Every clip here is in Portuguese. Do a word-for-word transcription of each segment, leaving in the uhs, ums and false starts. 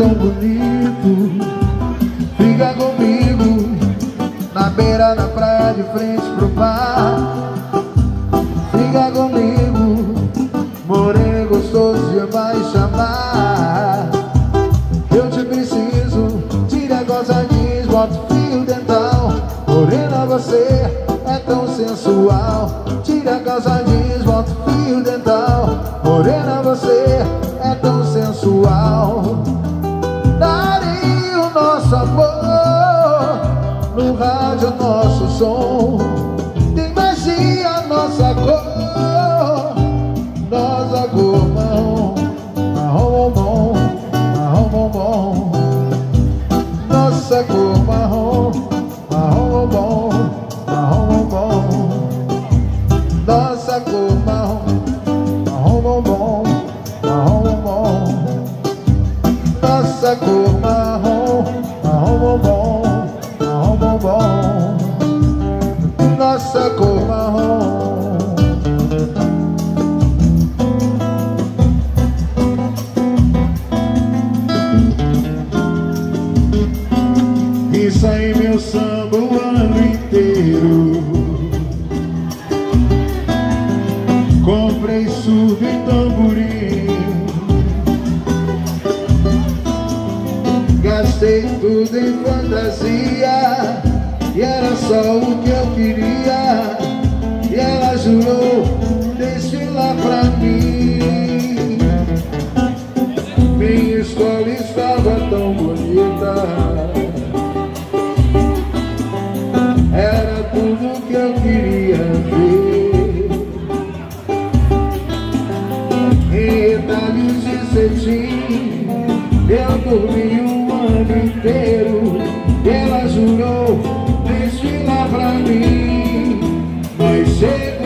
tão bonito. Fica comigo na beira da praia de frente pro mar. Fica comigo, moreno gostoso demais chamar. Eu te preciso, tira a calça jeans, bota o fio dental. Morena, você é tão sensual. Tira a calça jeans, bota o fio dental. Morena, você é tão sensual. Daria o nosso amor, no rádio nosso som. Tem magia nossa cor, nossa cor marrom, marrom bombom, marrom bombom. Nossa cor marrom, marrom bombom, marrom bombom. Nossa cor marrom, marrom bombom, marrom bombom. Nossa cor marrom, marrom bombom, marrom bombom. Nossa cor marrom. Isso aí meu samba o ano inteiro. Comprei surdo e tamborim, gastei tudo em fantasia, e era só o que eu queria. E ela jurou desfilar pra mim. Minha escola estava tão bonita, era tudo que eu queria ver. Em retalhos de cetim eu dormi o ano inteiro. E ela jurou desfilar pra mim. Mas chegou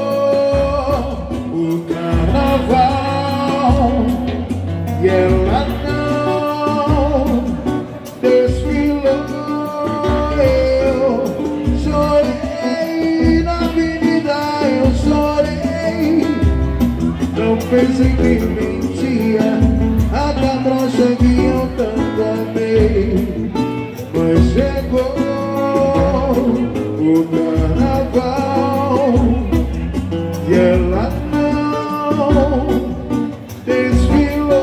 o carnaval e ela não desfilou. Eu chorei na avenida, eu chorei. Não pensei que mentia a cabrocha que eu tanto amei. Mas chegou o carnaval e ela não desfilou.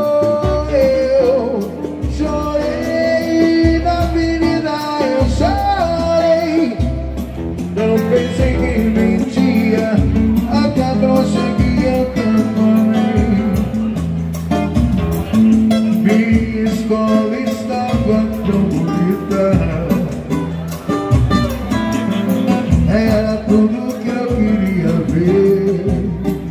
Eu chorei na avenida, eu chorei. Não pensei que mentia a cabrocha que eu tanto amei. Minha escola estava tão bonita, era tudo que eu queria ver.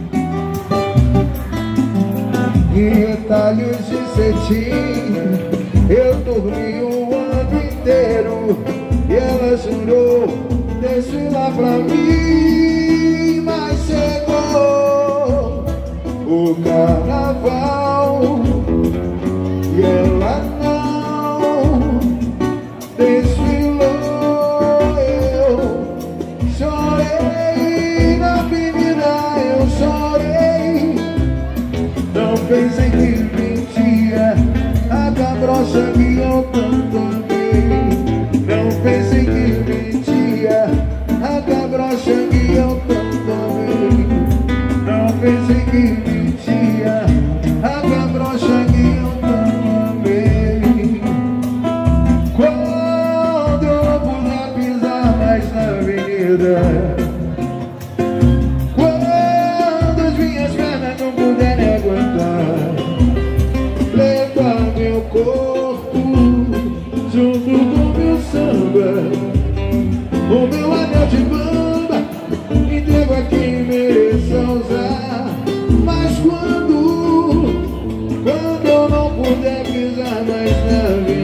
Em retalhos de cetim eu dormi o ano inteiro. E ela jurou desfilar pra mim. Mas chegou o carnaval e ela não desfilou. Eu chorei na avenida, eu chorei. Não pensei que mentia a cabrocha que eu tanto amei. Não pensei que mentia a cabrocha que eu tanto amei. Não pensei que mentia a cabrocha que eu tanto amei. Quando eu não puder pisar mais na avenida, quando as minhas pernas não puderem aguentar, leva meu corpo junto com meu samba, o meu anel de bamba, entrego a quem mereça usar. Mas quando, quando eu não puder pisar mais na avenida,